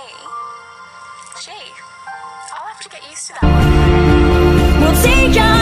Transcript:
Gee, I'll have to get used to that one. We'll take